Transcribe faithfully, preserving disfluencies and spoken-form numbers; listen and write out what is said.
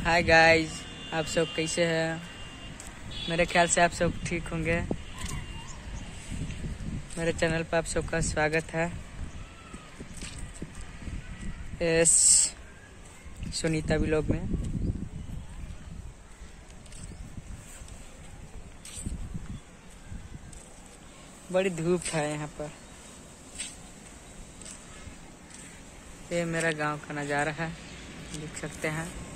Hi guys, आप सब कैसे हैं? मेरे ख्याल से आप सब ठीक होंगे। मेरे चैनल पर आप सबका स्वागत है। इस सुनीता व्लॉग में बड़ी धूप है यहाँ पर। ये मेरा गांव का नज़ारा है, देख सकते हैं।